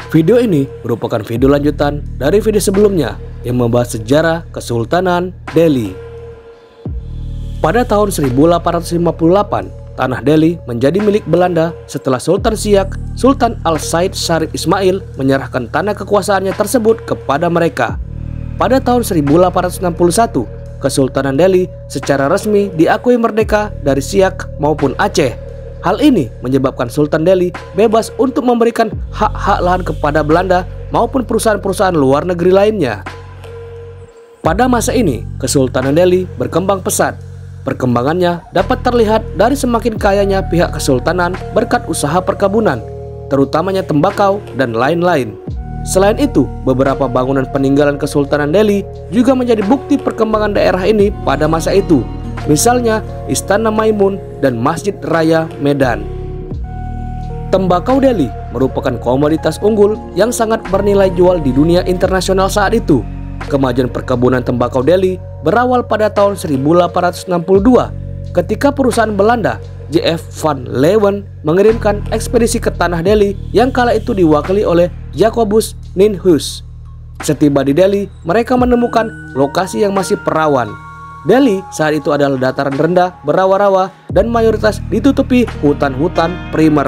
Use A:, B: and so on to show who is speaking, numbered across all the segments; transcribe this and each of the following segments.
A: Video ini merupakan video lanjutan dari video sebelumnya yang membahas sejarah Kesultanan Delhi. Pada tahun 1858, tanah Delhi menjadi milik Belanda setelah Sultan Siak, Sultan Al-Said Syarif Ismail menyerahkan tanah kekuasaannya tersebut kepada mereka. Pada tahun 1861, Kesultanan Delhi secara resmi diakui merdeka dari Siak maupun Aceh. Hal ini menyebabkan Sultan Delhi bebas untuk memberikan hak-hak lahan kepada Belanda maupun perusahaan-perusahaan luar negeri lainnya. Pada masa ini, Kesultanan Delhi berkembang pesat. Perkembangannya dapat terlihat dari semakin kayanya pihak kesultanan berkat usaha perkebunan, terutamanya tembakau dan lain-lain. Selain itu, beberapa bangunan peninggalan Kesultanan Delhi juga menjadi bukti perkembangan daerah ini pada masa itu. Misalnya Istana Maimun dan Masjid Raya Medan. Tembakau Delhi merupakan komoditas unggul yang sangat bernilai jual di dunia internasional saat itu. Kemajuan perkebunan tembakau Delhi berawal pada tahun 1862 ketika perusahaan Belanda J.F. van Leeuwen mengirimkan ekspedisi ke tanah Delhi yang kala itu diwakili oleh Jacobus Ninhuis. Setiba di Delhi, mereka menemukan lokasi yang masih perawan. Delhi saat itu adalah dataran rendah, berawa-rawa, dan mayoritas ditutupi hutan-hutan primer.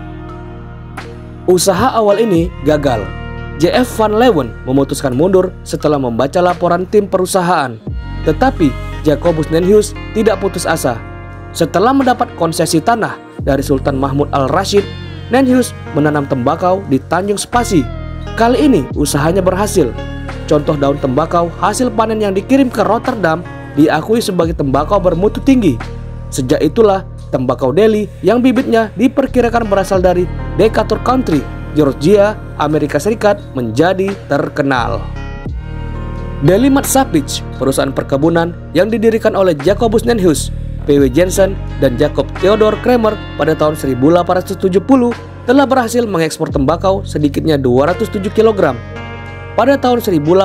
A: Usaha awal ini gagal. J.F. van Leeuwen memutuskan mundur setelah membaca laporan tim perusahaan. Tetapi Jacobus Ninhuis tidak putus asa. Setelah mendapat konsesi tanah dari Sultan Mahmud Al-Rashid, Ninhuis menanam tembakau di Tanjung Spasi. Kali ini usahanya berhasil. Contoh daun tembakau hasil panen yang dikirim ke Rotterdam diakui sebagai tembakau bermutu tinggi. Sejak itulah tembakau Delhi yang bibitnya diperkirakan berasal dari Decatur Country, Georgia, Amerika Serikat menjadi terkenal. Delhi Mud Saptage, perusahaan perkebunan yang didirikan oleh Jacobus Ninhuis, P.W. Jensen, dan Jacob Theodor Kramer pada tahun 1870 telah berhasil mengekspor tembakau sedikitnya 207 kg. Pada tahun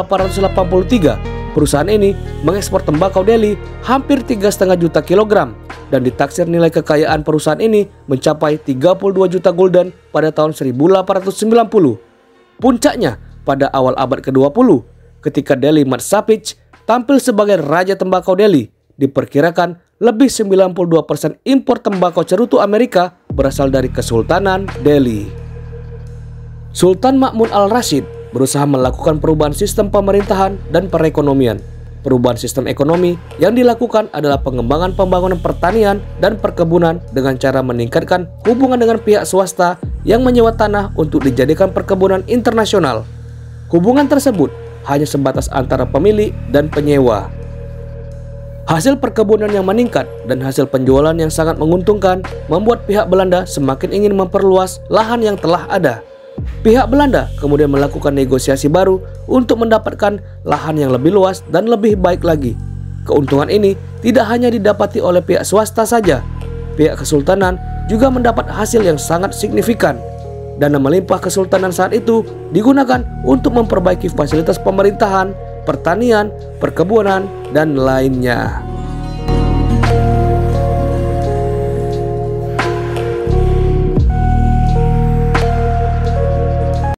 A: 1883, perusahaan ini mengekspor tembakau Delhi hampir 3,5 juta kilogram dan ditaksir nilai kekayaan perusahaan ini mencapai 32 juta gulden pada tahun 1890. Puncaknya pada awal abad ke-20 ketika Delhi Mud Saptage tampil sebagai raja tembakau Delhi. Diperkirakan lebih 92% impor tembakau cerutu Amerika berasal dari Kesultanan Delhi. Sultan Mahmud Al-Rashid berusaha melakukan perubahan sistem pemerintahan dan perekonomian. Perubahan sistem ekonomi yang dilakukan adalah pengembangan pembangunan pertanian dan perkebunan dengan cara meningkatkan hubungan dengan pihak swasta yang menyewa tanah untuk dijadikan perkebunan internasional. Hubungan tersebut hanya sebatas antara pemilik dan penyewa. Hasil perkebunan yang meningkat dan hasil penjualan yang sangat menguntungkan membuat pihak Belanda semakin ingin memperluas lahan yang telah ada. Pihak Belanda kemudian melakukan negosiasi baru untuk mendapatkan lahan yang lebih luas dan lebih baik lagi. Keuntungan ini tidak hanya didapati oleh pihak swasta saja. Pihak kesultanan juga mendapat hasil yang sangat signifikan. Dana melimpah kesultanan saat itu digunakan untuk memperbaiki fasilitas pemerintahan, pertanian, perkebunan, dan lainnya.